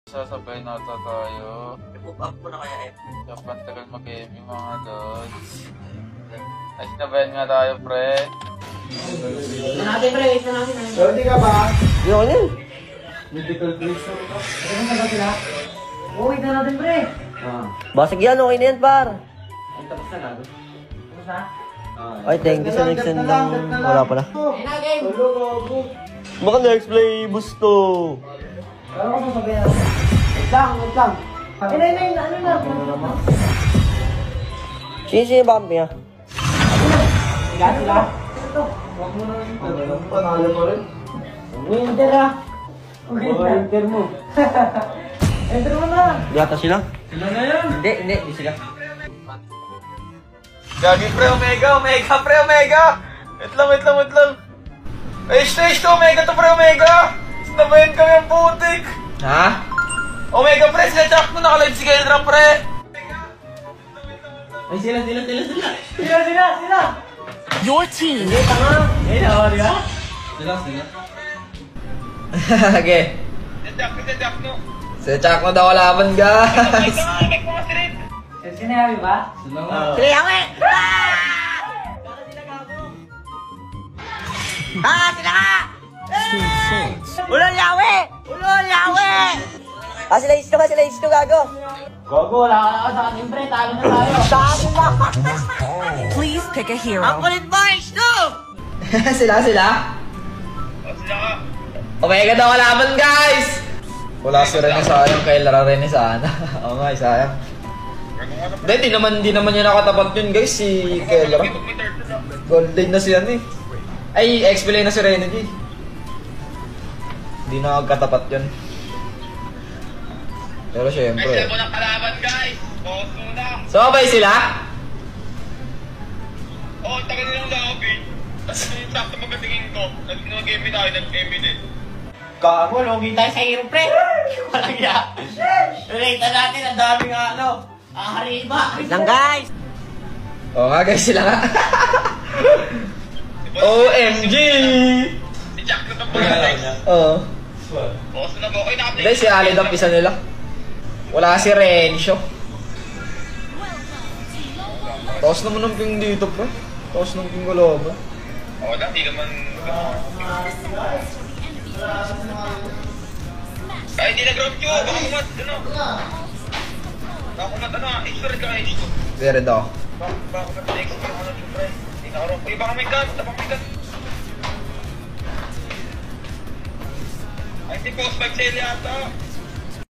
Sasabay na ata tayo. I-move up mo na kaya eh. Japan tagal mag-game yung mga dogs. Ay, sinabayan nga tayo, pre. Ito natin, pre. Ito natin. Ready ka ba? Hindi ako yan. Medical breaks na ito. Ito na ba sila? Oo, ito natin, pre. Basag yan, okay na yan, par. Ay, tapos na nga. Tapos na? Ay, thank you sa next send lang. Wala pala. Ayun na, game. Baka next play, busto. Ano ko sasabihin natin? Wait lang. Ayun na, ano na? Sino yung bump niya? Sila? Ito. Huwag mo na rin. Panalo pa rin. Winter ah. Winter mo. Enter mo na. Yata sila? Sila na yan. Hindi sila. Gagi, pre, Omega, pre, Omega! Wait lang. H2, Omega to, pre, Omega! Sinabayan kami ang putik! Ha? Omega, pre, sila-check mo, naka-live si Kendra, pre! Ay, sila. Sila. Your team Hindi, tanga. Ayun na, di ba? Sila. Okay. Sila-check mo. Si Chuck na daw laban, guys. Sinabi ba? Sila nga. Sila yawe! Sila ka! Ulol yawe! Sila isto, gago. Gogo, wala ka sa akin, pre. Talo na tayo. Talo na! please pick a hero. Ang kulit mo, H2! sila? Sila ka. Omega daw laban, guys. Wala si Rene sayang, kay Lara Rene sana. Oo nga, sayang. Hindi naman niya nakatapat yun, guys, si Kelra. Golden na siya eh. Ay, explain na si Rene G. Hindi na magkatapat yun. Pero syempre. Ay, ng kalaban, guys! Boss muna! Sumabay sila? Oo, tagal nilang lobby. Tapos yung sakto magatingin ko, nag-game tayo, nag-game din. Gago, logi tayo sa hero, pre. Walang ya. Relate natin, ang daming hariba. Lang, guys. Oo nga, guys, sila nga. OMG! Si Jack na itong pangalan niya. Oo. Boss na ba? Okay, nakaplay. Hindi, si Alid ang isa nila. Wala si Rencio. Taos naman ang ping dito, bro. Taos ng ping galaban. Oo lang, di naman... Kahit di nag-round Q, baka kumat, expert ka kayo dito. Very daw. Baka kumat, expert ka na pre. Di naka-round. Uy, baka may gun, Ay, di post 5 sale yata.